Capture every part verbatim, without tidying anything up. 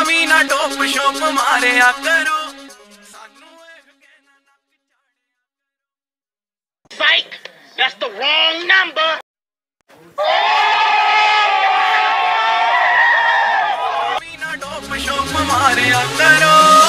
भी ना dope shop Maria करो। Psych! That's the wrong number! भी ना डोप शोप मारिया करो।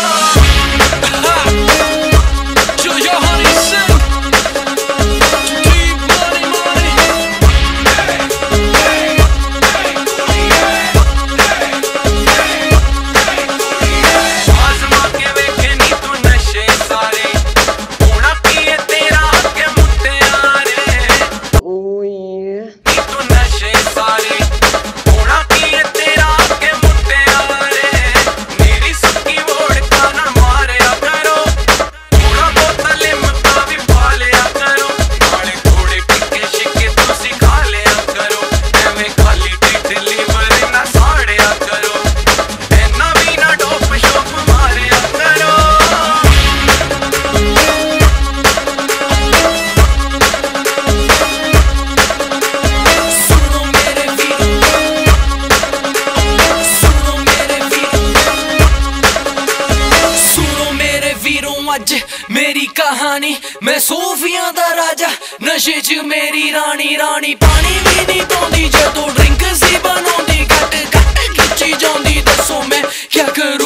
मेरी कहानी मैं सूफियां दा राजा नशे च मेरी रानी रानी पानी भी नहीं पौंदी जदों ड्रिंक सी बनाउंदी घट घट खिच्ची जांदी दसो मैं क्या करूं।